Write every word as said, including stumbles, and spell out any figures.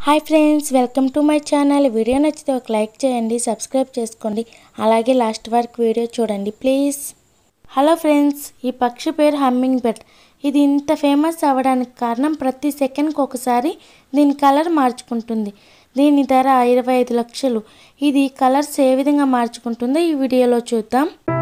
Hi friends, welcome to my channel. Video నచ్చితే ఒక like చేయండి, సబ్స్క్రైబ్ చేసుకోండి, అలాగే లాస్ట్ వరకు వీడియో చూడండి ప్లీజ్. హలో ఫ్రెండ్స్, ఈ పక్షి పేరు హమ్మింగ్ బర్డ్. ఇది ఇంత ఫేమస్ అవ్వడానికి కారణం ప్రతి సెకండ్కి ఒకసారి దీని కలర్ మార్చుకుంటుంది. దీని ధర ఇరవై ఐదు లక్షలు. ఇది కలర్స్ ఏ విధంగా మార్చుకుంటుందో ఈ వీడియోలో చూద్దాం.